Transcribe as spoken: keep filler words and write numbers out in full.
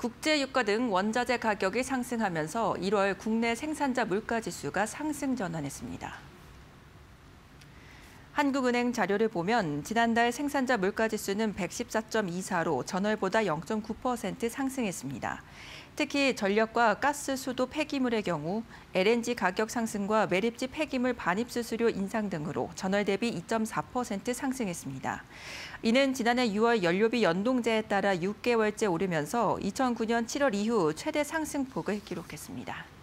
국제 유가 등 원자재 가격이 상승하면서 일월 국내 생산자 물가지수가 상승 전환했습니다. 한국은행 자료를 보면 지난달 생산자 물가지수는 백십사 점 이사로 전월보다 영 점 구 퍼센트 상승했습니다. 특히 전력과 가스, 수도, 폐기물의 경우 엘엔지 가격 상승과 매립지 폐기물 반입 수수료 인상 등으로 전월 대비 이 점 사 퍼센트 상승했습니다. 이는 지난해 유월 연료비 연동제에 따라 육 개월째 오르면서 이천구 년 칠월 이후 최대 상승폭을 기록했습니다.